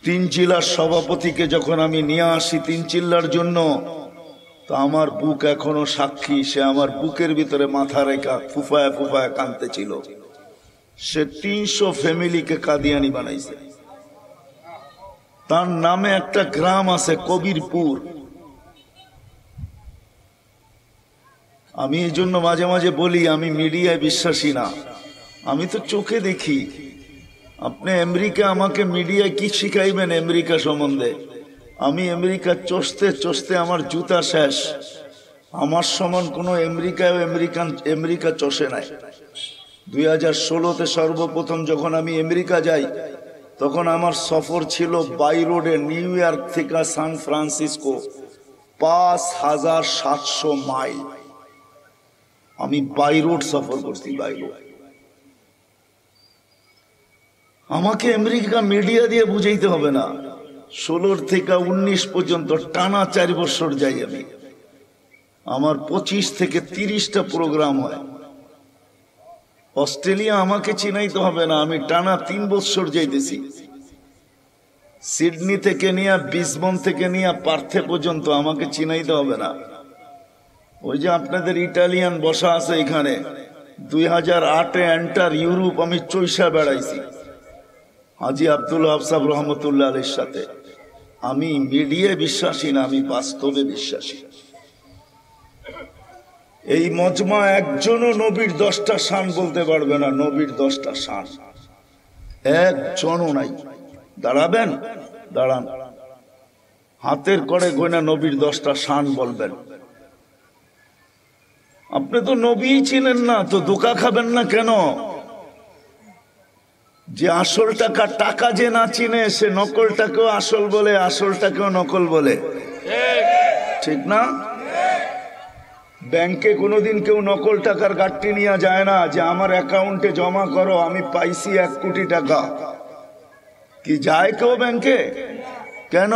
তিন চিল্লার সভাপতিকে যখন আমি নিয়ে আসি তিন চিল্লার জন্য, তো আমার বুক এখনো সাক্ষী, সে আমার বুকের ভিতরে মাথা রেখা ফুফায় ফুফায় কাঁদতে ছিল। সে 300 ফ্যামিলিকে কাদিয়ানি বানাইছে। তার নামে একটা গ্রাম আছে কবিরপুর। আমি এই জন্য মাঝে মাঝে বলি আমি মিডিয়ায় বিশ্বাসী না, আমি তো চোখে দেখি। আপনি আমেরিকা আমাকে মিডিয়ায় কি শিখাইবেন আমেরিকা সম্বন্ধে? আমি আমেরিকা চষতে চষতে আমার জুতা শেষ। আমার সমান কোনো আমেরিকা চষে নাই। 2016-তে সর্বপ্রথম যখন আমি আমেরিকা যাই, তখন আমার সফর ছিল বাই রোডে, নিউ ইয়র্ক থেকে সান ফ্রান্সিসকো 5700 মাইল। আমি বাই রোড সফর করছি, বাই রোড। আমাকে আমেরিকা মিডিয়া দিয়ে বুঝাইতে হবে না। 16 থেকে 19 পর্যন্ত টানা 4 বছর যাই আমি। আমার 25 থেকে 30টা প্রোগ্রাম হয়। অস্ট্রেলিয়া আমাকে চিনাইতে হবে না, আমি টানা 3 বছর যাইতেছি। সিডনি থেকে নিয়ে বিসবন থেকে নিয়ে পার্থে পর্যন্ত আমাকে চিনাইতে হবে না। ওই যে আপনাদের ইটালিয়ান বসা আছে এখানে, 2008-এ এন্টার ইউরোপ আমি চৈশা বেড়াইছি হাজি আব্দুল ওয়াহাব সাহেব রহমতুল্লাহ আলাইহির সাথে। আমি মিডিয়ায় বিশ্বাসী না, আমি বাস্তবে বিশ্বাসী। এই মজমা একজনও নবীর 10টা শান বলতে পারবে না। নবীর 10টা শান একজনও নাই। দাঁড়াবেন, দাঁড়ান, হাতের করে গোনা নবীর 10টা শান বলবেন। আপনি তো নবী চিনেন না, তো ধোঁকা খাবেন না কেন? যে আসল টাকা, টাকা যে না চিনে সে নকলটাকেও আসল বলে, আসলটাকেও নকল বলে, ঠিক না? ব্যাংকে কোনোদিন কেউ নকল টাকার গাঁটটি নিয়ে যায় না যে আমার অ্যাকাউন্টে জমা করো, আমি পাইছি 1 কোটি টাকা। কি যায় কেউ ব্যাংকে? কেন?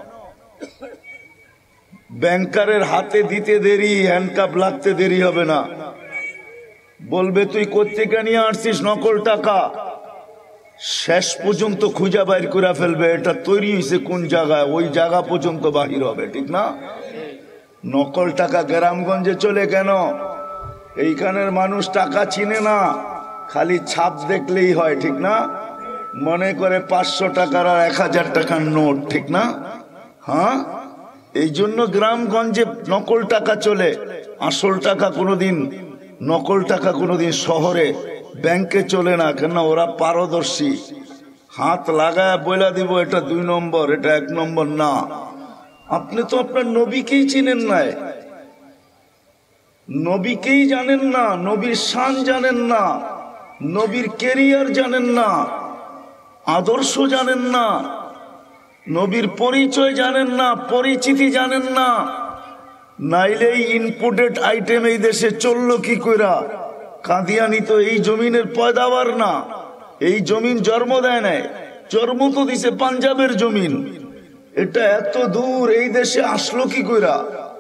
ব্যাংকারের হাতে দিতে দেরি, হ্যান্ডকাপ লাগতে দেরি হবে না। বলবে তুই কোত্থেকে নিয়ে আসছিস নকল টাকা, শেষ পর্যন্ত খুঁজা বাইর করে ফেলবে এটা তৈরি হয়েছে কোন জায়গায়, ওই জায়গা পর্যন্ত বাহির হবে, ঠিক না? নকল টাকা গ্রামগঞ্জে চলে কেন? এইখানের মানুষ টাকা চিনে না, খালি ছাপ দেখলেই হয়, ঠিক না? মনে করে 500 টাকার আর 1000 টাকার নোট, ঠিক না? হ্যাঁ, এই জন্য গ্রামগঞ্জে নকল টাকা চলে। আসল টাকা কোনোদিন, নকল টাকা কোনোদিন শহরে ব্যাংকে চলে না, কেন? ওরা পারদর্শী। হাত লাগায় বলে দিব এটা 2 নম্বর, এটা 1 নম্বর না। আপনি তো আপনার নবীকেই চিনেন নাই, নবীকেই জানেন না, নবীর শান জানেন না, নবীর ক্যারিয়ার জানেন না, আদর্শ জানেন না, নবীর পরিচয় জানেন না, পরিচিতি জানেন না। নাইলে এই ইনপুটেড আইটেম এই দেশে চললো কি কইরা? কাদিয়ানি তো এই জমিনের পয়দাবার না, এই জমিন জন্ম দেয় নাই, জন্ম তো দিছে পাঞ্জাবের জমিন। এটা এত দূর এই দেশে আসলো কি কইরা?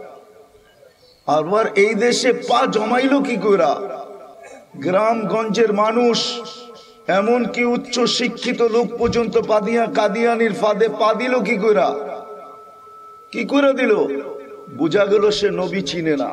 আবার এই দেশে পা জমাইলো কি কইরা? গ্রামগঞ্জের মানুষ, এমনকি উচ্চ শিক্ষিত লোক পর্যন্ত কাদিয়ানির ফাঁদে পা দিল কি কইরা? কি করে দিল? বোঝা গেল সে নবী চিনে না,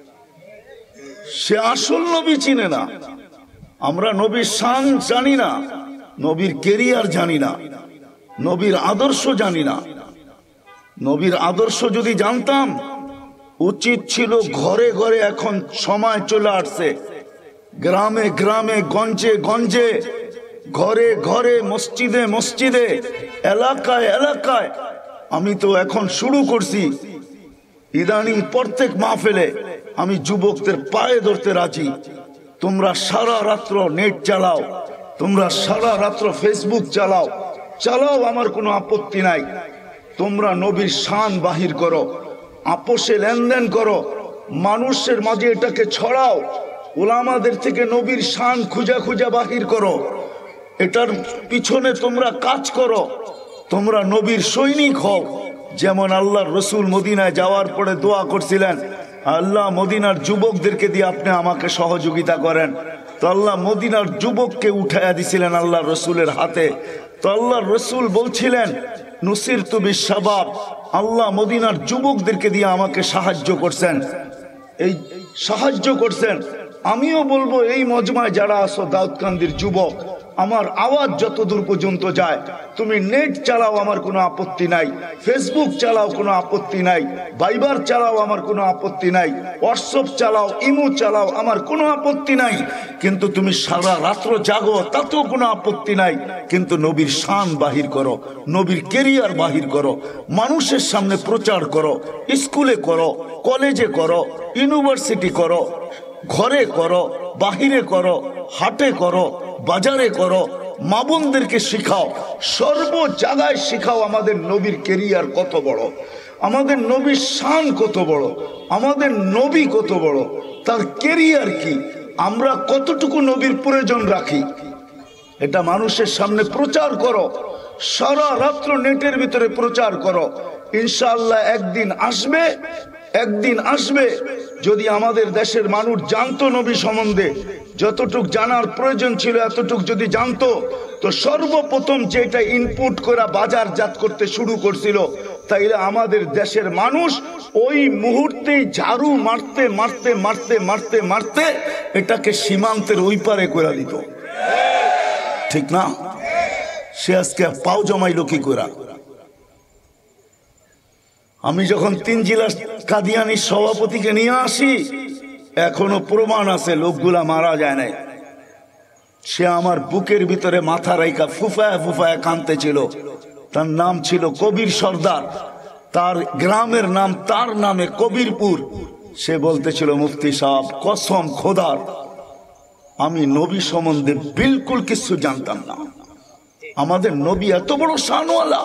সে আসল নবী চিনে না। আমরা নবীর শান জানি না, নবীর ক্যারিয়ার জানি না, নবীর আদর্শ জানি না। নবীর আদর্শ যদি জানতাম, উচিত ছিল ঘরে ঘরে, এখন সময় চলে আসছে, গ্রামে গ্রামে, গঞ্জে গঞ্জে, ঘরে ঘরে, মসজিদে মসজিদে, এলাকায় এলাকায়। আমি তো এখন শুরু করছি, ইদানিং প্রত্যেক মাহফিলে আমি যুবকদের পায়ে ধরতে রাজি। তোমরা সারা রাত্র নেট চালাও, তোমরা সারা রাত্র ফেসবুক চালাও, চালাও, আমার কোনো আপত্তি নাই। তোমরা নবীর শান বাহির করো, আপোষে লেনদেন করো, মানুষের মাঝে এটাকে ছড়াও, উলামাদের থেকে নবীর শান খুঁজা খুঁজা বাহির করো, এটার পিছনে তোমরা কাজ করো। তোমরা নবীর সৈনিক হও। যেমন আল্লাহর রসুল মদিনায় যাওয়ার পরে দোয়া করছিলেন, আল্লাহ মদিনার যুবকদেরকে দিয়ে আপনি আমাকে সহযোগিতা করেন। তো আল্লাহ মদিনার যুবককে উঠাইয়া দিছিলেন আল্লাহ রসুলের হাতে। তো আল্লাহর রাসূল বলছিলেন নুসিরতু বিশ-শাবাব, আল্লাহ মদিনার যুবকদেরকে দিয়ে আমাকে সাহায্য করছেন, এই সাহায্য করছেন। আমিও বলবো এই মজমায় যারা আছো দাউদকান্দির যুবক, আমার আওয়াজ যত দূর পর্যন্ত যায়, তুমি নেট চালাও আমার কোনো আপত্তি নাই, ফেসবুক চালাও কোনো আপত্তি নাই, ভাইবার চালাও আমার কোনো আপত্তি নাই, হোয়াটসঅ্যাপ চালাও, ইমো চালাও, আমার কোনো আপত্তি নাই। কিন্তু তুমি সারা রাত্র জাগো তাতেও কোনো আপত্তি নাই। কিন্তু নবীর শান বাহির করো, নবীর কেরিয়ার বাহির করো, মানুষের সামনে প্রচার করো, স্কুলে করো, কলেজে করো, ইউনিভার্সিটি করো, ঘরে করো, বাহিরে করো, হাটে করো, বাজারে করো, মা বোনদেরকে শিখাও, সর্ব জায়গায় শিখাও আমাদের নবীর কেরিয়ার কত বড়, আমাদের নবীর শান কত বড়, আমাদের নবী কত বড়, তার কেরিয়ার কি, আমরা কতটুকু নবীর প্রয়োজন রাখি, এটা মানুষের সামনে প্রচার করো, সারা রাত্র নেটের ভিতরে প্রচার করো। ইনশাআল্লাহ একদিন আসবে, একদিন আসবে যদি আমাদের দেশের মানুষ জানতো নবী সম্বন্ধে, যতটুক জানার প্রয়োজন ছিল এতটুক যদি জানতো, তো সর্বপ্রথম যেটা ইনপুট করে বাজারজাত করতে শুরু করছিল, তাইলে আমাদের দেশের মানুষ ওই মুহূর্তেই ঝাড়ু মারতে মারতে মারতে মারতে মারতে এটাকে সীমান্তের ওই পারে করে দিত, ঠিক না? সে আজকে পাও জমাইল কি করে? আমি যখন 3 জেলার কাদিয়ানির সভাপতিকে নিয়ে আসি, এখনো প্রমাণ আছে লোকগুলা মারা যায় নাই। সে আমার বুকের ভিতরে মাথা রাইখা ফুফায়া ফুফায়া কাঁদতেছিল। তার নাম ছিল কবির সর্দার, তার গ্রামের নাম তার নামে কবিরপুর। সে বলতেছিল মুফতি সাহেব কসম খোদার আমি নবী সম্বন্ধে বিলকুল কিছু জানতাম না, আমাদের নবী এত বড় শানওয়ালা,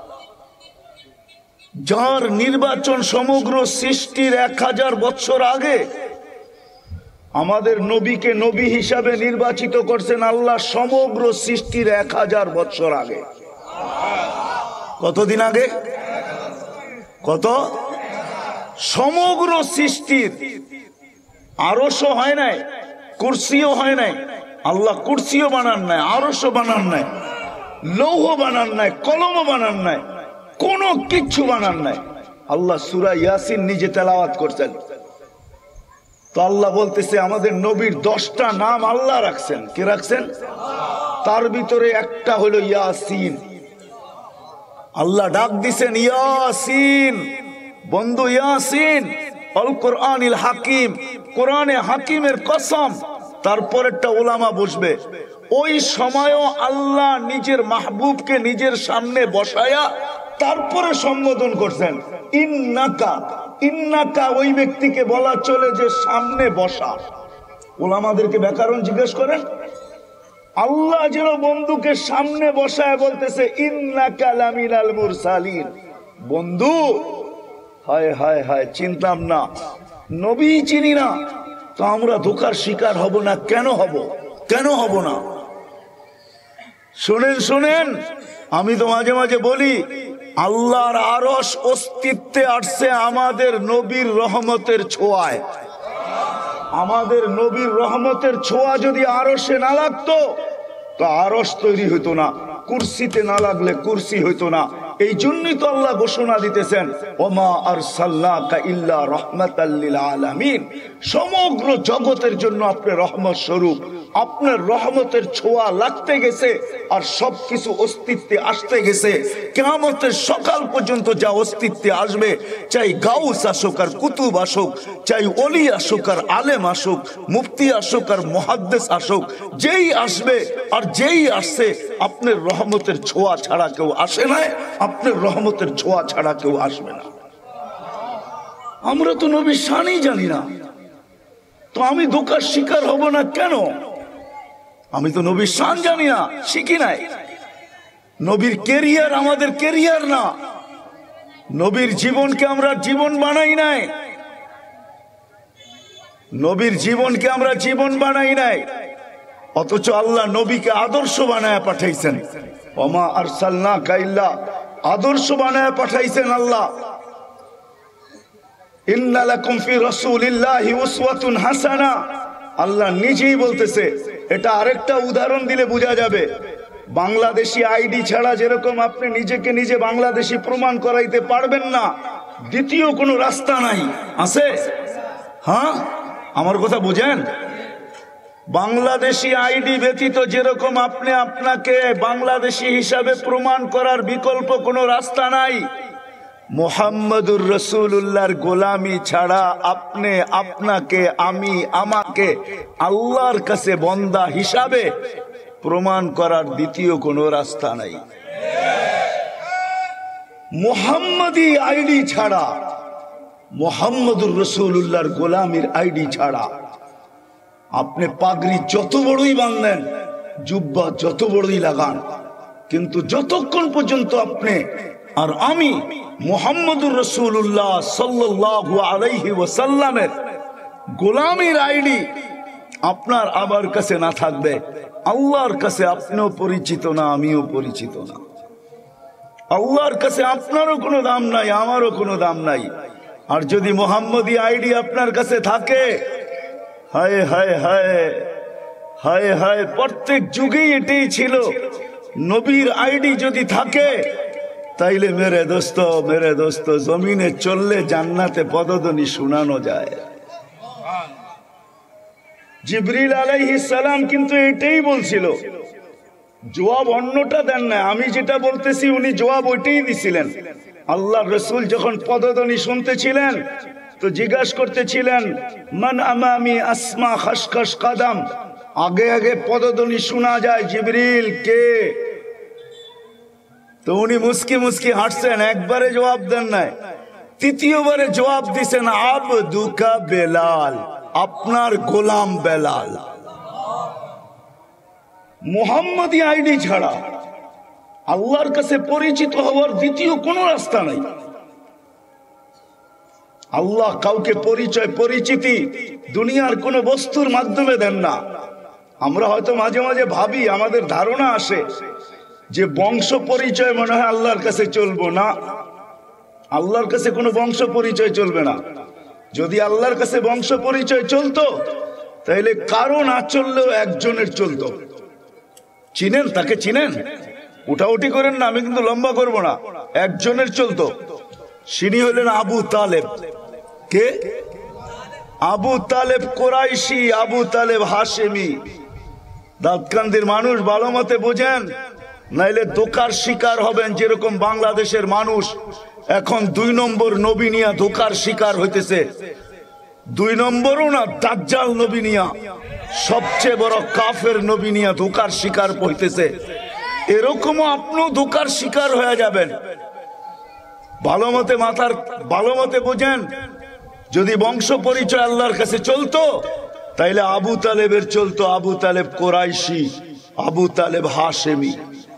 যার নির্বাচন সমগ্র সৃষ্টির 1000 বছর আগে। আমাদের নবীকে নবী হিসাবে নির্বাচিত করছেন আল্লাহ সমগ্র সৃষ্টির 1000 বছর আগে। কতদিন আগে? কত? সমগ্র সৃষ্টির। আরশও হয় নাই, কুরসিও হয় নাই, আল্লাহ কুরসিও বানান নাই, আরশও বানান নাই, লৌহ বানান নাই, কলমও বানান নাই, কোনো কিচ্ছু বানান নাই। আল্লাহ সূরা ইয়াসিন নিজে তেলাওয়াত করছেন। তো আল্লাহ বলতেছে আমাদের নবীর 10টা নাম আল্লাহ রাখছেন। কে রাখছেন? তার ভিতরে একটা হলো ইয়াসিন। আল্লাহ ডাক দিছেন ইয়াসিন, বন্ধু ইয়াসিন আল কোরআনিল হাকিম, কোরআনে হাকিমের কসম। তারপর একটা ওলামা বসবে, ওই সময়ও আল্লাহ নিজের মাহবুবকে নিজের সামনে বসায়া তারপরে সম্বোধন করছেন ইন্নাকা। ইন্নাকা ওই ব্যক্তিকে বলা চলে যে সামনে বসা। ওলামাদেরকে ব্যাকরণ জিজ্ঞেস করেন, আল্লাহ যেন বন্ধুকে সামনে বসায় বলতেছে ইন্নাকা লামিনাল মুরসালিন। বন্ধু হায় হায় হায়, চিনতাম না, নবী চিনি না, তো আমরা ধোঁকার শিকার হব না? কেন হব? কেন হব না? শোনেন শোনেন, আমি তো মাঝে মাঝে বলি আল্লাহর আরশ অস্তিত্বে আসছে আমাদের নবীর রহমতের ছোঁয়ায়। আমাদের নবীর রহমতের ছোঁয়া যদি আরশে না লাগতো তো আরশ তৈরি হইতো না, কুরসিতে না লাগলে কুরসি হইতো না। এই জন্যই তো আল্লাহ ঘোষণা দিতেছেন ওমা আরসালনাকা ইল্লা রাহমাতাল লিল আলামিন, সমগ্র জগতের জন্য আপনি রহমত স্বরূপ। আপনার রহমতের ছোঁয়া লাগতে গেছে আর সবকিছু অস্তিত্বে আসতে গেছে। কিয়ামতের সকাল পর্যন্ত যা অস্তিত্বে আসবে, চাই গাউস আসুক আর কুতুব আসুক, চাই ওলি আসুক আর আলেম আসুক, মুফতি আসুক আর মুহাদ্দিস আসুক, যেই আসবে আর যেই আসছে আপনার রহমতের ছোঁয়া ছাড়া কেউ আসে না, আপনার রহমতের ছোঁয়া ছাড়া কেউ আসবে না। আমরা তো নবীর শানই জানি না, তো আমি ধোঁকার শিকার হব না কেন? আমি তো নবীর শান জানি না, শিখি নাই। নবীর কেরিয়ার আমাদের কেরিয়ার না, নবীর জীবনকে আমরা জীবন বানাই নাই, নবীর জীবনকে আমরা জীবন বানাই নাই। অথচ আল্লাহ নবীকে আদর্শ বানায় পাঠাইছেন। ওমা আরসালনাকা ইল্লা, আদর্শ বানায় পাঠাইছেন আল্লাহ। ইন্না লাকুম ফি রাসূলিল্লাহি উসওয়াতুন হাসানা, আল্লাহ নিজেই বলতেছে। এটা আরেকটা উদাহরণ দিলে বোঝা যাবে। বাংলাদেশি আইডি ছাড়া যেরকম আপনি নিজেকে নিজে বাংলাদেশি প্রমাণ করাইতে পারবেন না, দ্বিতীয় কোনো রাস্তা নাই। আছে? হ্যাঁ, আমার কথা বুঝেন? বাংলাদেশি আইডি ব্যতীত যেরকম আপনি আপনাকে বাংলাদেশি হিসাবে প্রমাণ করার বিকল্প কোনো রাস্তা নাই, মুহাম্মদুর রাসূলুল্লাহর গোলামি ছাড়া আপনি আপনাকে, আমি আমাকে আল্লাহর কাছে বান্দা হিসাবে প্রমাণ করার দ্বিতীয় কোনো রাস্তা নাই। মুহাম্মদী আইডি ছাড়া, মুহাম্মদুর রাসূলুল্লাহর গোলামির আইডি ছাড়া আপনি পাগড়ি যত বড়ই বাঁধেন, জুব্বা যত বড়ই লাগান, কিন্তু যতক্ষণ পর্যন্ত আপনি আর আমি মুহাম্মদুর রাসূলুল্লাহ সাল্লাল্লাহু আলাইহি ওয়াসাল্লামের গোলামির আইডি আপনার আমার কাছে না থাকবে, আল্লাহর কাছে আপনিও পরিচিত না, আমিও পরিচিত না। আল্লাহর কাছে আপনারও কোনো দাম নাই, আমারও কোনো দাম নাই। আর যদি মুহাম্মদী আইডি আপনার কাছে থাকে, হায় হায় হায় হায় হায়, প্রত্যেক যুগেই এটাই ছিল। নবীর আইডি যদি থাকে তাইলে মেরে দোস্ত জমিনে চললে জান্নাতে পদধ্বনি শোনানো যায়। জিবরিল আলাইহিস সালাম কিন্তু এটাই বলছিল, জবাব অন্যটা দেন না, আমি যেটা বলতেছি উনি জবাব ওইটাই দিছিলেন। আল্লাহ রসুল যখন পদধ্বনি শুনতেছিলেন তো জিজ্ঞাসা করতেছিলেন, মান আমামি আসমা খসখস কদম, আগে আগে পদধ্বনি শোনা যায়, জিবরিল কে? তো উনি মুস্কি মুস্কি হাঁটছেন, একবারে জবাব দেন নাই, তৃতীয়বারে জবাব দিছেন, আবদুকা বেলাল, আপনার গোলাম বেলাল। মুহাম্মদী আইডি ছাড়া আল্লাহর কাছে পরিচিত হওয়ার দ্বিতীয় কোনো রাস্তা নাই। আল্লাহ কাউকে পরিচিতি দুনিয়ার কোন বস্তুর মাধ্যমে দেন না। আমরা হয়তো মাঝে মাঝে ভাবি, আমাদের ধারণা আসে যে বংশ পরিচয় মনে হয় আল্লাহর কাছে চলবো না। আল্লাহর কাছে কোনো বংশ পরিচয় চলবে না। যদি আল্লাহর কাছে বংশ পরিচয় চলতো তাহলে কারো না চললেও একজনের চলতো। চিনেন তাকে? চিনেন? উঠাউঠি করেন না, আমি কিন্তু লম্বা করব না। একজনের চলতো, তিনি হলেন আবু তালেব। কে? আবু তালেব কোরাইশি, আবু তালেব হাশেমি। দাঁতকান্দির মানুষ ভালো মতে বোঝেন, নাইলে ধোকার শিকার হবেন। যেরকম বাংলাদেশের মানুষ এখন 2 নম্বর নবী নিয়া ধোকার শিকার হইতেছে। 2 নম্বরও না, দাজ্জাল নবী নিয়া, সবচেয়ে বড় কাফের নবী নিয়া ধোকার শিকার হইতেছে। এরকমও আপনিও ধোকার শিকার হয়ে যাবেন। ভালো মতে বোঝেন, যদি বংশ পরিচয় আল্লাহর কাছে চলতো তাইলে আবু তালেবের চলতো, আবু তালেব কোরাইশি, আবু তালেব হাশেমি।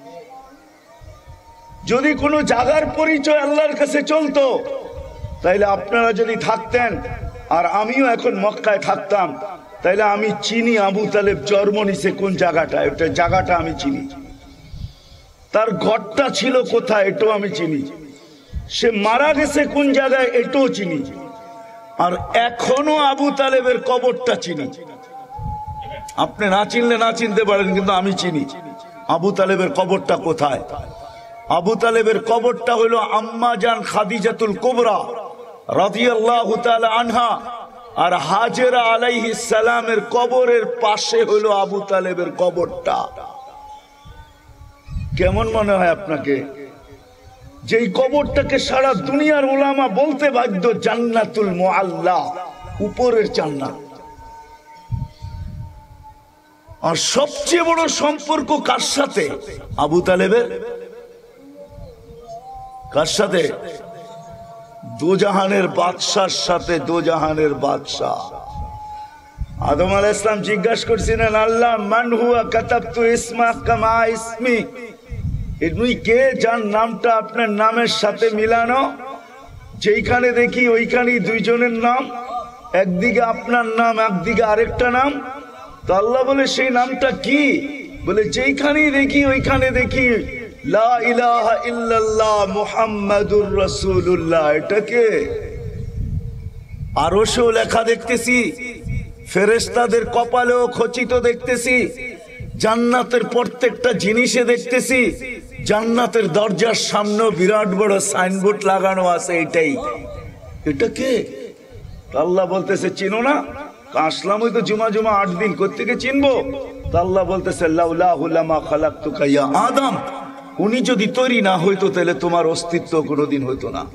যদি কোনো জায়গার পরিচয় আল্লাহর কাছে চলতো তাইলে আপনারা যদি থাকতেন আর আমিও এখন মক্কায় থাকতাম, তাইলে আমি চিনি আবু তালেব জন্ম নিছে কোন জায়গাটায়, ওটা জায়গাটা আমি চিনি। তার ঘরটা ছিল কোথায় এটাও আমি চিনি। সে মারা গেছে কোন জায়গায় এটাও চিনি। আর এখনো আবু তালেবের কবরটা চিনি। আপনি না চিনলে না চিনতে পারেন, কিন্তু আমি চিনি আবু তালেবের কবরটা কোথায়। আবু তালেবের কবরটা হলো আম্মা জান খাদিজাতুল কুবরা রাদিয়াল্লাহু তাআলা আনহা আর হাজেরা আলাইহিস সালামের কবরের পাশে হলো আবু তালেবের কবরটা। কেমন মনে হয় আপনাকে? যেই কবরটাকে সারা দুনিয়ার উলামা বলতে বাধ্য জান্নাতুল মুআল্লা, উপরের জান্নাত। আর সবচেয়ে বড় সম্পর্ক কার সাথে? আবু তালেবের। কার সাথে? দোজাহানের বাদশার সাথে। দোজাহানের বাদশাহ আদম আলাইহিস সালাম জিজ্ঞাসা করছিলেন, আল্লাহ মান হুয়া কাতাবতু ইসমা কামা ইসমি, এমনি কে যার নামটা আপনার নামের সাথে মিলানো, যেইখানে দেখি ওইখানেই দুইজনের নাম, একদিকে আপনার নাম একদিকে আরেকটা নাম। তো আল্লাহ বলে সেই নামটা কি? বলে যেইখানেই দেখি ওইখানে দেখি লা ইলাহা ইল্লাল্লাহ মুহাম্মাদুর রাসূলুল্লাহ। এটাকে আরশেও লেখা দেখতেছি, ফেরেশতাদের কপালেও খচিত দেখতেছি, জান্নাতের প্রত্যেকটা জিনিসে দেখতেছি জান্নাতের দরজার সামনে বিরাট বড় সাইনবোর্ড লাগানো আছে, এটাই এটা কে? আল্লাহ বলতেছে চিনো না? আসলাম ওই তো জুমা 8 দিন, কোত্থেকে চিনবো? আল্লাহ বলতেছে লাউলাহু লামা খালাকতুকা ইয়া আদম, উনি যদি তৈরি না হইতো তাহলে তোমার অস্তিত্ব কোনোদিন হইতো না।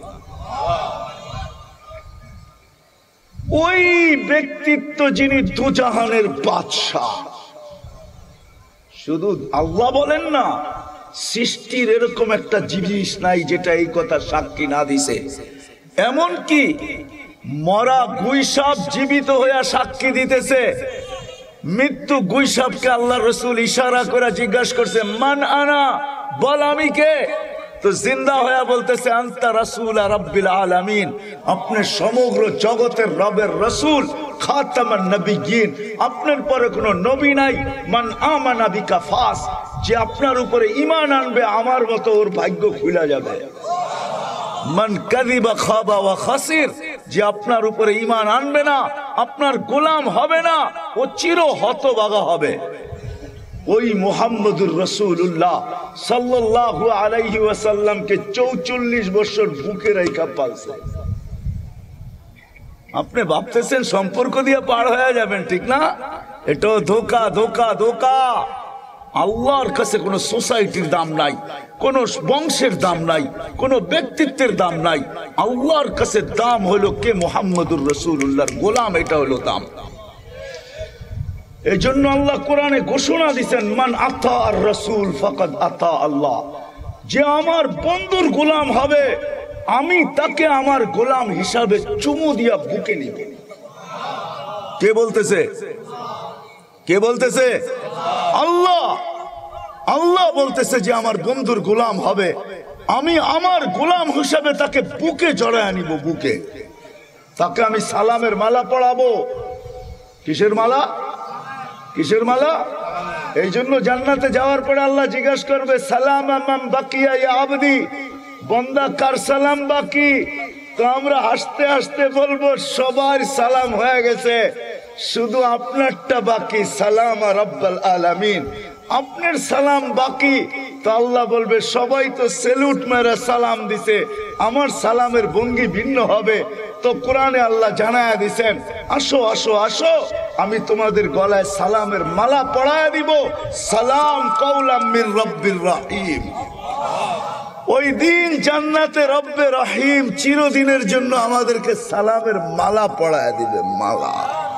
ওই ব্যক্তিত্ব যিনি দুজাহানের বাদশাহ, শুধু আল্লাহ বলেন না, সৃষ্টির এরকম একটা জিনিস নাই যেটা এই কথা সাক্ষী না দিছে। এমন কি মরা গুইসাপ জীবিত হইয়া সাক্ষী দিতেছে। মৃত্যু গুইসাপকে আল্লাহ রসুল ইশারা করে জিজ্ঞাসা করছে মান আনা, বল আমি কে? তো জিন্দা হইয়া বলতেছে আনতা রাসূল রাব্বিল আলামিন, আপনি সমগ্র জগতের রবের রসুল, খাতামান নবিয়্যিন, আপনার পরে কোনো নবী নাই। মান আমানা বিকা ফাস, যে আপনার উপরে ঈমান আনবে আমার মতো ওর ভাগ্য খুলে যাবে। মান কাযিবা খাবা ওয়া খাসির, যে আপনার উপরে ঈমান আনবে না, আপনার গোলাম হবে না, ও চির হতভাগা হবে। ওই মুহাম্মদুর রাসূলুল্লাহ সাল্লাল্লাহু আলাইহি ওয়াসাল্লামকে 44 বছর বুকে রাইখা পালছে। আপনি ভাবতেছেন সম্পর্ক দিয়ে পার হয়ে যাবেন, ঠিক না? এটা ধোঁকা ধোঁকা ধোঁকা। আল্লাহর কাছে কোনো সোসাইটির দাম নাই, কোনো বংশের দাম নাই, কোনো ব্যক্তিত্বের দাম নাই। আল্লাহর কাছে দাম হলো কে? মুহাম্মদুর রাসূলুল্লাহর গোলাম, এটা হলো দাম। এই জন্য আল্লাহ কোরআনে ঘোষণা দিচ্ছেন মান আতা আর রাসূল ফাকাদ আতা আল্লাহ, যে আমার বন্ধুর গোলাম হবে আমি তাকে আমার গোলাম হিসাবে চুমু দিয়া বুকে নিব। কে বলতেছে? কে বলতেছে? আল্লাহ। আল্লাহ বলতেছে যে আমার বন্ধুর গোলাম হবে, আমি আমার গোলাম হিসাবে তাকে বুকে জড়ায় নিব, বুকে। তাকে আমি সালামের মালা পরাবো। কিসের মালা? কিসের মালা? এই জন্য জান্নাতে যাওয়ার পরে আল্লাহ জিজ্ঞাসা করবে সালাম আমান বাকিয়া ইয়া আবদি, বান্দা কার সালাম বাকি? তো আমরা হাসতে হাসতে বলবো সবার সালাম হয়ে গেছে, শুধু আপনারটা বাকি, সালাম রাব্বাল আলামিন, আপনার সালাম বাকি। তো আল্লাহ বলবে সবাই তো সেলুট মেরে সালাম দিছে, আমার সালামের ভঙ্গি ভিন্ন হবে। তো কোরআনে আল্লাহ জানায়া দিছেন আসো আসো আসো, আমি তোমাদের গলায় সালামের মালা পরায়া দিব, সালাম কওলাম মির রব্বির রহিম। ওই দিন জান্নাতে রব্বে রহিম চিরদিনের জন্য আমাদেরকে সালামের মালা পরায়া দিবে, মালা।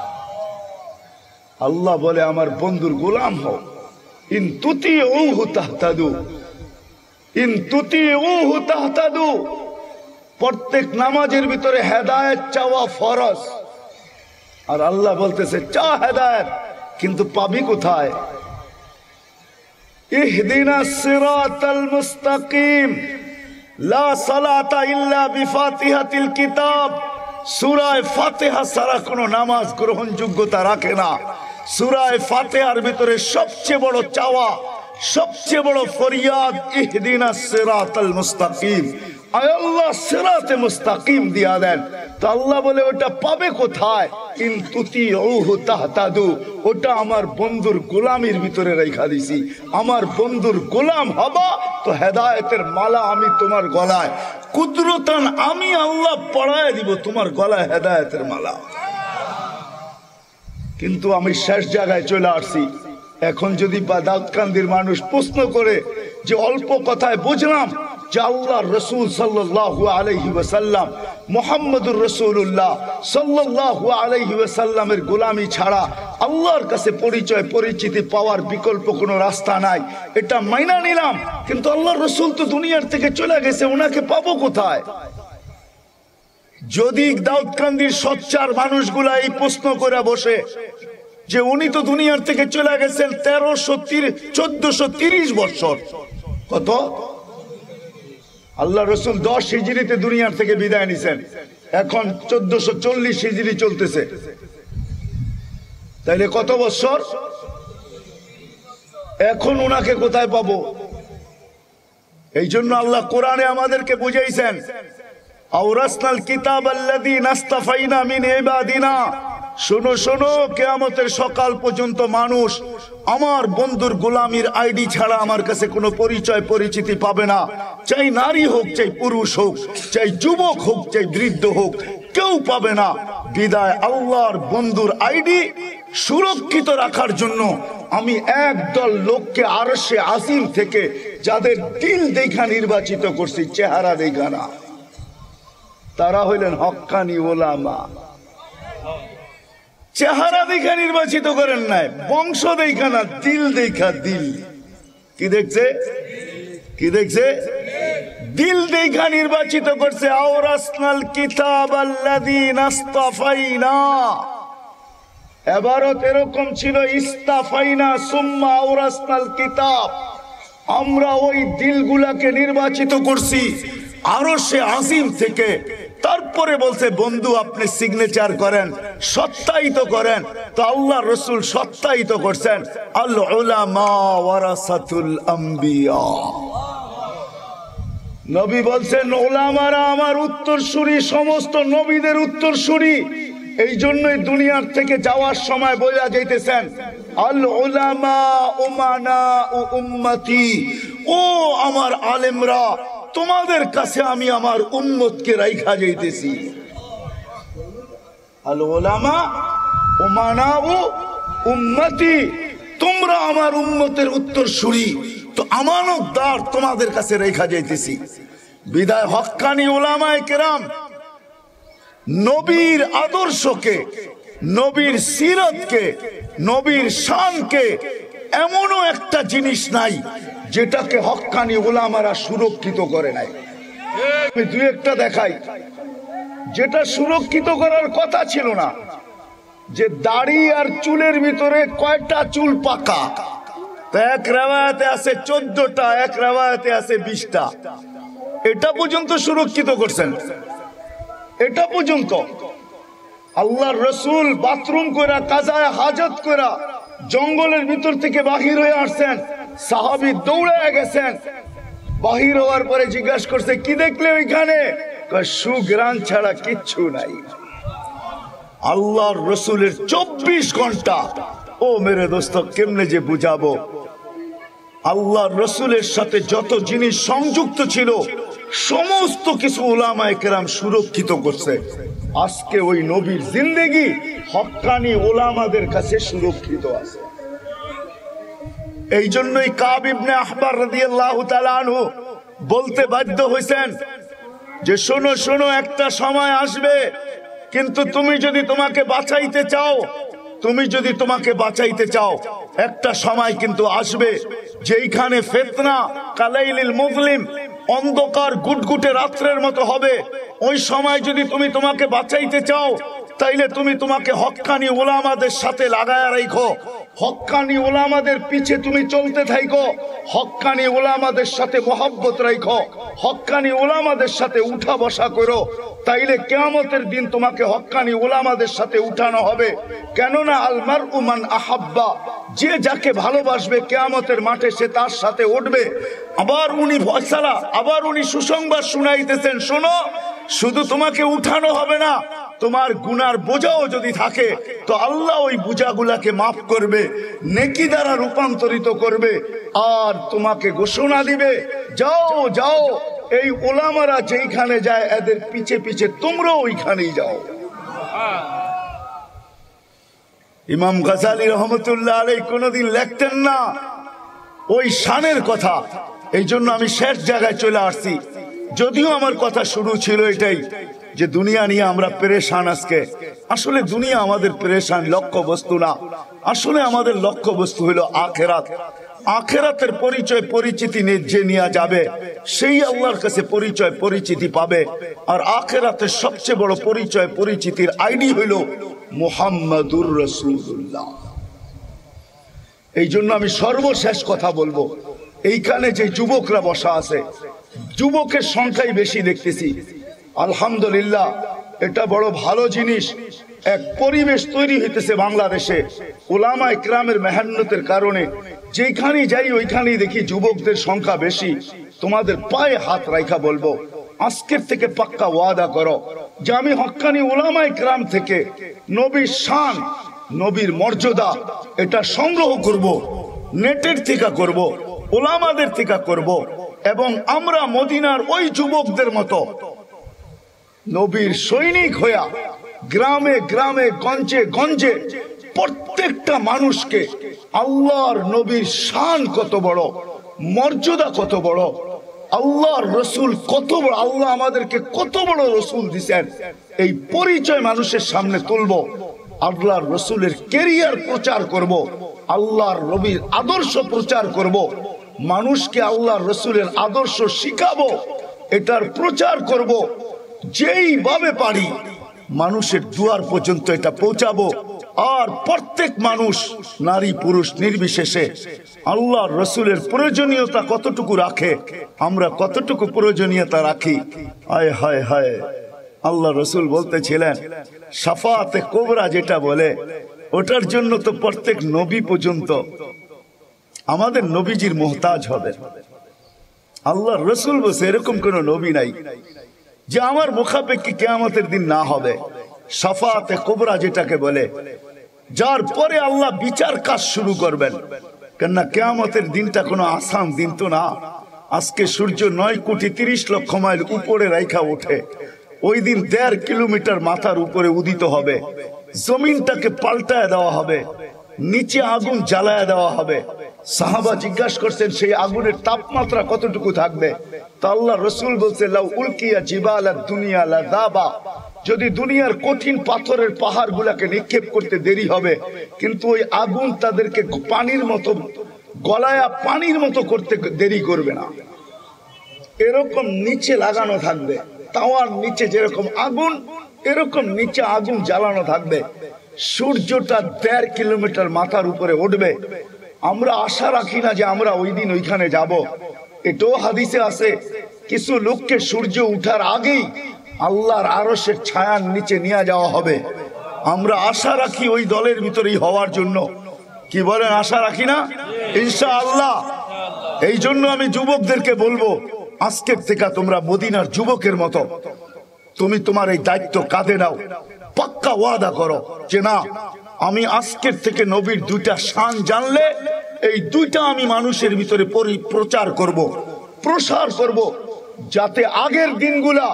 আল্লাহ বলে আমার বন্ধুর গোলাম হও, ইন তুতিউহু তাহতাদু, ইন তুতিউহু তাহতাদু। প্রত্যেক নামাজের ভিতরে হেদায়েত চাওয়া ফরজ, আর আল্লাহ বলতেছে চা হেদায়েত, কিন্তু পাবি কোথায়? ইহদিনাস সিরাতাল মুস্তাকিম, লা সালাতা ইল্লা বিফাতিহাতিল কিতাব। সূরা ফাতিহা ছাড়া কোনো নামাজ গ্রহণযোগ্যতা রাখে না। সূরা ফাতিহার ভিতরে সবচেয়ে বড় চাওয়া, সবচেয়ে বড় ফরিয়াদ ইহদিনাস সিরাতাল মুস্তাকিম, আয় আল্লাহ সিরাতে মুস্তাকিম দিয়া দেন। তো আল্লাহ বলে ওটা পাবে কোথায়? ইন তুতিউহু তাহতাদু, ওটা আমার বন্ধুর গোলামির ভিতরে রাখা দিছি। আমার বন্ধুর গোলাম হবা তো হেদায়েতের মালা আমি তোমার গলায় কুদরতান আমি আল্লাহ পরায় দিব তোমার গলায় হেদায়েতের মালা। কিন্তু আমি শেষ জায়গায় চলে আসছি। এখন যদি দাউদকান্দির মানুষ প্রশ্ন করে যে অল্প কথায় বুঝলাম যে আল্লাহর রাসূল সাল্লাল্লাহু আলাইহি ওয়াসাল্লাম মুহাম্মদুর রাসূলুল্লাহ সাল্লাল্লাহু আলাইহি ওয়াসাল্লামের গোলামি ছাড়া আল্লাহর কাছে পরিচয় পরিচিতি পাওয়ার বিকল্প কোনো রাস্তা নাই, এটা মাইনা নিলাম। কিন্তু আল্লাহর রাসূল তো দুনিয়ার থেকে চলে গেছে, ওনাকে পাবো কোথায়? যদি দাউদকান্দির সোচ্চার মানুষগুলা এই প্রশ্ন করে বসে যে উনি তো দুনিয়ার থেকে চলে গেছেন 1430 বছর, কত? আল্লাহ রসুল 10 হিজরিতে দুনিয়ার থেকে বিদায় নিছেন, এখন 1440 হিজরি চলতেছে, তাইলে কত বছর? এখন উনাকে কোথায় পাবো? এই জন্য আল্লাহ কোরআনে আমাদেরকে বুঝাইছেন আওরাসনাল কিতাব আল্লাযী নাস্তাফাইনা মিন ইবাদিনা শোনো শোনো, কিয়ামতের সকাল পর্যন্ত মানুষ আমার বন্ধুর গোলামীর আইডি ছাড়া আমার কাছে কোনো পরিচয় পরিচিতি পাবে না। চাই নারী হোক, চাই পুরুষ হোক, চাই যুবক হোক, চাই বৃদ্ধ হোক, কেউ পাবে না। বিদায় আল্লাহর বন্ধুর আইডি সুরক্ষিত রাখার জন্য আমি একদল লোককে আরশে আজিম থেকে, যাদের দিল দেখা নির্বাচিত করছি, চেহারা দেখা না, তারা হইলেন হক্কানি ওলামা। চেহারা দেখা নির্বাচিত করেন নাই, বংশ দেখা না, দিল দেখা। দিল কি দেখছে? কি দেখছে? দিল দেখা নির্বাচিত করছে। আওরাসনাল কিতাব আল্লাযীনা ইসতাফাইনা, এবারও এরকম ছিল, ইস্তাফাইনা সুম্মা আওরাসনাল কিতাব। আমরা ওই দিলগুলাকে নির্বাচিত করছি আরশে আজিম থেকে। তারপরে বলছে বন্ধু আপনি সিগনেচার করেন, সত্যায়িত করেন। তো আল্লাহ রসুল সত্যায়িত করছেন, আল উলামা ওয়ারাসাতুল আম্বিয়া। নবী বলছেন ওলামারা আমার উত্তরসূরি, সমস্ত নবীদের উত্তরসূরি। এই জন্যই দুনিয়ার থেকে যাওয়ার সময় বলে যাইতেছেন, আল উলামা উমানা উম্মতি, ও আমার আলেমরা, তোমাদের কাছে আমি আমার উম্মতকে রাইখা যাইতেছি। আল উলামা উমানা উম্মতি, তোমরা আমার উম্মতের উত্তরসূরি, তো আমানতদার, তোমাদের কাছে রেখা যাইতেছি। বিদায় হক্কানি উলামায়ে কেরাম নবীর আদর্শকে, নবীর সিরতকে, নবীর শানকে, এমনও একটা জিনিস নাই যেটাকে হক্কানি উলামারা সুরক্ষিত করে নাই। আমি দুই একটা দেখাই যেটা সুরক্ষিত করার কথা ছিল না, যে দাড়ি আর চুলের ভিতরে কয়টা চুল পাকা। এক রাওয়ায়াতে আছে 14টা, এক রাওয়ায়াতে আছে 20টা। এটা পর্যন্ত সুরক্ষিত করছেন। এটা পর্যন্ত আল্লাহর রসুল বাথরুম করা, কাজায় হাজত করা, জঙ্গলের ভিতর থেকে বাহির হয়ে আসছেন, সাহাবী দৌড়ে গেছেন। বাহির হওয়ার পরে জিজ্ঞাসা করছে কি দেখলে ওইখানে? সুগ্রাণ ছাড়া কিচ্ছু নাই। আল্লাহর রসুলের 24 ঘন্টা, ও মেরে দোস্ত কেমনে যে বুঝাবো, আল্লাহর রসুলের সাথে যত জিনিস সংযুক্ত ছিল সমস্ত কিছু উলামায়ে কেরাম সুরক্ষিত করছে। আজকে ওই নবীর জিন্দেগি হক্কানি উলামাদের কাছে সুরক্ষিত আছে। এই জন্যই কাব ইবনে আহবার রাদিয়াল্লাহু তাআলা আনহু বলতে বাধ্য হয়েছেন যে শোনো শোনো, একটা সময় আসবে, কিন্তু তুমি যদি তোমাকে বাঁচাইতে চাও, তুমি যদি তোমাকে বাঁচাইতে চাও, একটা সময় কিন্তু আসবে যেইখানে ফিতনা কালাইলিল মুজলিম, অন্ধকার গুটগুটে রাত্রের মতো হবে। ওই সময় যদি তুমি তোমাকে বাঁচাইতে চাও, তাইলে তুমি তোমাকে হক্কানি উলামাদের সাথে লাগায়া রাখো, হক্কানি উলামাদের পিছে তুমি চলতে থাকো, হক্কানি উলামাদের সাথে মহব্বত রাখো, হক্কানি উলামাদের সাথে উঠা বসা করো। তাইলে কিয়ামতের দিন তোমাকে হক্কানি উলামাদের সাথে উঠানো হবে। কেননা আল মারউ মান আহাব্বা, যে যাকে ভালোবাসবে কিয়ামতের মাঠে সে তার সাথে উঠবে। আবার উনি ফয়সালা, আবার উনি সুসংবাদ শুনাইতেছেন, শোনো, শুধু তোমাকে উঠানো হবে না, তোমার গুনার বোঝাও যদি থাকে তো আল্লাহ ওই বোঝাগুলাকে মাফ করবে, নেকি দ্বারা রূপান্তরিত করবে, আর তোমাকে ঘোষণা দিবে, যাও যাও, এই উলামারা যেইখানে যায় এদের পিছে পিছে তোমরা ওইখানেই যাও। ইমাম গাজালি রহমতুল্লাহ আলাইহি কোনদিন লিখতেন না ওই শানের কথা। এই জন্য আমি শেষ জায়গায় চলে আসছি। যদিও আমার কথা শুরু ছিল এটাই যে দুনিয়া নিয়ে আমরা পেরেশান আজকে। আসলে দুনিয়া আমাদের পেরেশান, লক্ষ্য বস্তু না। আসলে আমাদের লক্ষ্য বস্তু হলো আখেরাত। আখেরাতের পরিচয় পরিচিতি যে নিয়ে যাবে সেই আল্লাহর কাছে পরিচয় পরিচিতি পাবে। আর আখেরাতের সবচেয়ে বড় পরিচয় পরিচিতির আইডি হইল মুহাম্মাদুর রাসূলুল্লাহ। এই জন্য আমি সর্বশেষ কথা বলবো, এইখানে যে যুবকরা বসা আছে, যুবকের সংখ্যাই বেশি দেখতেছি। আলহামদুলিল্লাহ, এটা বড় ভালো জিনিস। এক পরিবেশ তৈরি হইতেছে বাংলাদেশে উলামা ইকরামের মেহনতের কারণে। যেখানেই যাই ওইখানেই দেখি যুবকদের সংখ্যা বেশি। তোমাদের পায়ে হাত রাখা বলবো, আজকের থেকে পাক্কা ওয়াদা করো, যে আমি হক্কানি উলামায়ে কেরাম থেকে নবীর শান, নবীর মর্যাদা এটা সংগ্রহ করব, নেটের থেকে করব, উলামাদের থেকে করব, এবং আমরা মদিনার ওই যুবকদের মতো নবীর সৈনিক হইয়া গ্রামে গ্রামে গঞ্জে গঞ্জে প্রত্যেকটা মানুষকে আল্লাহর নবীর শান কত বড়, মর্যাদা কত বড়, আল্লাহর রসুল কত বড়, আল্লাহ আমাদেরকে কত বড় রসুল দিছেন, এই পরিচয় মানুষের সামনে তুলব। আল্লাহর রসুলের কেরিয়ার প্রচার করব, আল্লাহর নবীর আদর্শ প্রচার করব, মানুষকে আল্লাহর রসুলের আদর্শ শিখাবো, এটার প্রচার করব। যেইভাবে পারি মানুষের দুয়ার পর্যন্ত এটা পৌঁছাবো। আর প্রত্যেক মানুষ, নারী পুরুষ নির্বিশেষে, আল্লাহর রসুলের প্রয়োজনীয়তা কতটুকু রাখে, আমরা কতটুকু প্রয়োজনীয়তা রাখি। হায় হায় হায়, আল্লাহ রসুল বলতেছিলেন শাফাতে কোবরা যেটা বলে, ওটার জন্য তো প্রত্যেক নবী পর্যন্ত আমাদের নবীজির মোহতাজ হবে। আল্লাহ রসুল বলছে এরকম কোন নবী নাই যে আমার মুখাপেক্ষী কিয়ামতের দিন না হবে। শাফাতে কোবরা যেটাকে বলে, যার পরে আল্লাহ বিচার কাজ শুরু করবেন। কেননা কিয়ামতের দিনটা কোনো আসান দিন তো না। আজকে সূর্য 9,30,00,000 মাইল উপরে রাইখা ওঠে, ওই দিন 1.5 কিলোমিটার মাথার উপরে উদিত হবে, জমিনটাকে পাল্টায় দেওয়া হবে, নিচে আগুন জ্বালায় দেওয়া হবে। সাহাবা জিজ্ঞাসা করছেন সেই আগুনের তাপমাত্রা কতটুকু থাকবে? তো আল্লাহ রসুল বলছে লাউ উলকিয়া জিবালাদ দুনিয়া লাযাবা, যদি দুনিয়ার কঠিন পাথরের পাহাড় গুলাকে নিক্ষেপ করতে দেরি হবে, কিন্তু ওই আগুন তাদেরকে পানির মতো গলায়া পানির মতো করতে দেরি করবে না। এরকম নিচে লাগানো থাকবে, তাওয়ার নিচে যেরকম আগুন, এরকম নিচে আগুন জ্বালানো থাকবে। সূর্যটা 1.5 কিলোমিটার মাথার উপরে উঠবে। আমরা আশা রাখি না যে আমরা ওই দিন ওইখানে যাব। এটাও হাদিসে আছে, কিছু লোককে সূর্য উঠার আগেই আল্লাহর আরশের ছায়ার নিচে নিয়ে যাওয়া হবে। আমরা আশা রাখি ওই দলের ভিতরেই হওয়ার জন্য। কি বলেন, আশা রাখি না? ইনশাআল্লাহ। এই জন্য আমি যুবকদেরকে বলবো, আজকের থেকে তোমরা মদিনার যুবকের মতো তুমি তোমার এই দায়িত্ব কাঁধে নাও। পাক্কা ওয়াদা করো যে না, আমি আজকের থেকে নবীর 2টা শান জানলে এই 2টা আমি মানুষের ভিতরে প্রচার করব, প্রসার করব, যাতে আগের দিনগুলা,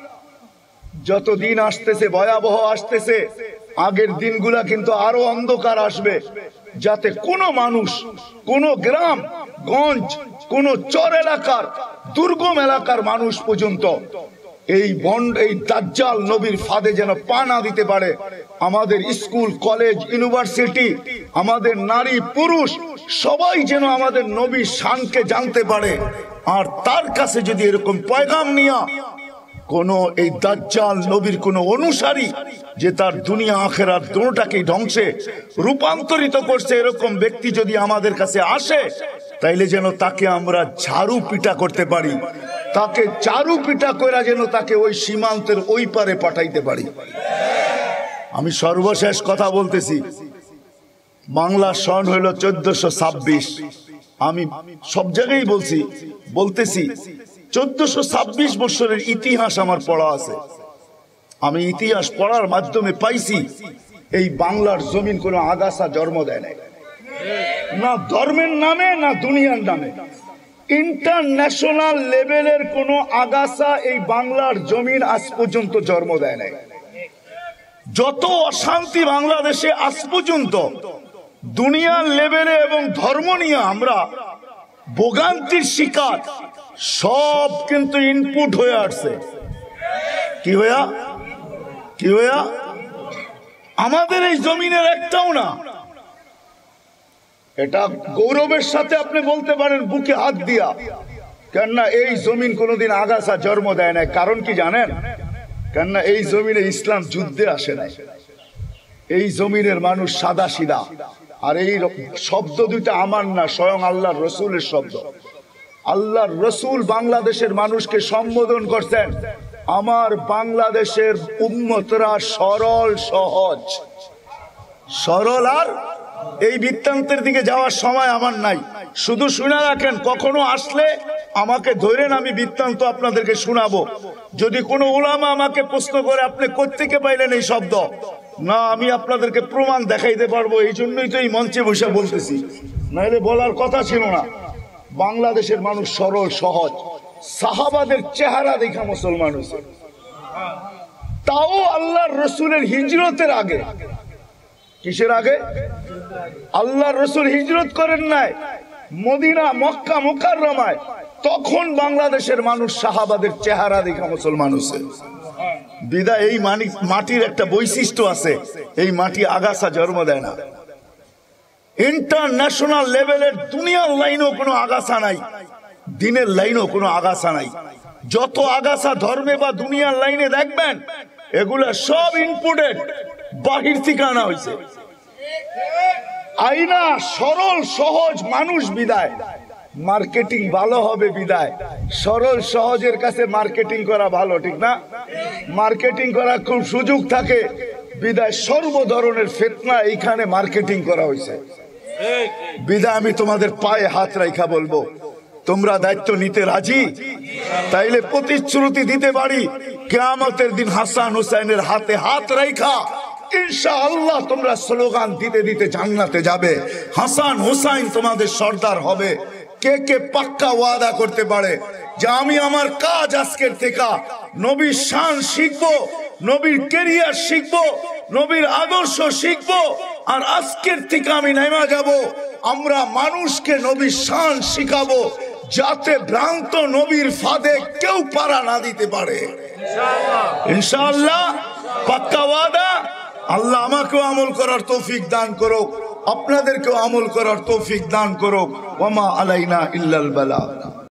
যত দিন আসতেছে ভয়াবহ আসতেছে, আগের দিনগুলা কিন্তু আরো অন্ধকার আসবে, যাতে কোনো মানুষ, কোনো গ্রাম গঞ্জ, কোনো চর এলাকার, দুর্গম এলাকার মানুষ পর্যন্ত এই দাজ্জাল নবীর ফাঁদে যেন পা না দিতে পারে। আমাদের স্কুল কলেজ ইউনিভার্সিটি, আমাদের নারী পুরুষ সবাই যেন আমাদের নবীর শানকে জানতে পারে। আর তার কাছে যদি এরকম পয়গাম নিয়া কোন এই দাজ্জাল নবীর কোন অনুসারী যে তার দুনিয়া আখেরাত দুটোটাকেই ধ্বংসে রূপান্তরিত করছে, এরকম ব্যক্তি যদি আমাদের কাছে আসে, তাইলে যেন তাকে আমরা ঝাড়ু পিটা করতে পারি, তাকে চারু পিটা কইরা যেন তাকে ওই সীমান্তের ওই পারে পাঠাইতে পারি। আমি সর্বশেষ কথা বলতেছি, বাংলা সন হইল 1426। আমি সব জায়গায় বলতেছি 1426 বছরের ইতিহাস আমার পড়া আছে। আমি ইতিহাস পড়ার মাধ্যমে পাইছি এই বাংলার জমিন কোনো আগাছা জন্ম দেয় নাই, না ধর্মের নামে না দুনিয়ার নামে। ইন্টারন্যাশনাল লেভেলের কোন আগাছা এই বাংলার জমিন আজ পর্যন্ত জন্ম দেয় নাই। যত অশান্তি বাংলাদেশে আজ পর্যন্ত দুনিয়ার লেভেলে এবং ধর্ম নিয়ে আমরা ভোগান্তির শিকার, সব কিন্তু ইনপুট হয়ে আসছে। কি হইয়া আমাদের এই জমিনের একটাও না। এটা গৌরবের সাথে আপনি বলতে পারেন বুকে হাত দিয়া, কেননা এই জমিন কোনোদিন আগাছা জন্ম দেয় নাই। কারণ কি জানেন? কেননা এই জমিনে ইসলাম যুদ্ধে আসে নাই। এই জমিনের মানুষ সাদা সিধা। আর এই শব্দ দুইটা আমার না, স্বয়ং আল্লাহর রসুলের শব্দ। আল্লাহর রসুল বাংলাদেশের মানুষকে সম্বোধন করছেন, আমার বাংলাদেশের উম্মতরা সরল সহজ। সরল, আর এই বৃত্তান্তের দিকে যাওয়ার সময় আমার নাই। শুধু শুনে রাখেন, কখনো আসলে আমাকে ধরেন, আমি বৃত্তান্ত আপনাদেরকে শোনাবো। যদি কোনো উলামা আমাকে প্রশ্ন করে আপনি কোত্থেকে পাইলেন এই শব্দ, না আমি আপনাদেরকে প্রমাণ দেখাইতে পারবো। এই জন্যই তো এই মঞ্চে বসে বলতেছি, নাহলে বলার কথা ছিল না। বাংলাদেশের মানুষ সরল সহজ, সাহাবাদের চেহারা দেখা মুসলমান হয়েছে, তাও আল্লাহর রসুলের হিজরতের আগে। কিসের আগে? আল্লাহর রসুল হিজরত করেন নাই, মদিনা মক্কা মুকাররমায়, তখন বাংলাদেশের মানুষ সাহাবাদের চেহারা দেখা মুসলমান হয়েছে। বিদায় এই মাটির একটা বৈশিষ্ট্য আছে, এই মাটি আগাছা জন্ম দেয় না। ইন্টারন্যাশনাল লেভেলের দুনিয়ার লাইনেও কোনো আগাছা নাই, দিনের লাইনেও কোনো আগাছা নাই। যত আগাছা ধর্মে বা দুনিয়ার লাইনে দেখবেন, এগুলা সব ইনপুটেড, বাহির থেকে আনা হয়েছে। আইনা সরল সহজ মানুষ বিদায় মার্কেটিং ভালো হবে। বিদায় সরল সহজের কাছে মার্কেটিং করা ভালো, ঠিক না? মার্কেটিং করার খুব সুযোগ থাকে, বিদায় সর্ব ধরনের ফিতনা এইখানে মার্কেটিং করা হয়েছে। বিদায় আমি তোমাদের পায়ে হাত রাখা বলবো, তোমরা দায়িত্ব নিতে রাজি? তাইলে প্রতিশ্রুতি দিতে পারি, কিয়ামতের দিন হাসান হুসাইনের হাতে হাত রাখা ইনশাআল্লাহ তোমরা স্লোগান দিতে দিতে জান্নাতে যাবে। হাসান হুসাইন তোমাদের সর্দার হবে। কে কে পাক্কা ওয়াদা করতে পারে যে আমি আমার কাজ আজকের থেকে নবীর শান শিখবো, নবীর কেরিয়ার শিখবো, নবীর আদর্শ শিখবো, আর আজকের থেকে আমি নেমে যাব, আমরা মানুষকে নবীর শান শিখাবো, যাতে ভ্রান্ত নবীর ফাঁদে কেউ পারা না দিতে পারে। ইনশাআল্লাহ পাক্কা ওয়াদা। আল্লাহ আমাকেও আমল করার তৌফিক দান করুক, আপনাদেরকেও আমল করার তৌফিক দান করুক। ওয়া মা আলাইনা ইল্লাল বালাগ।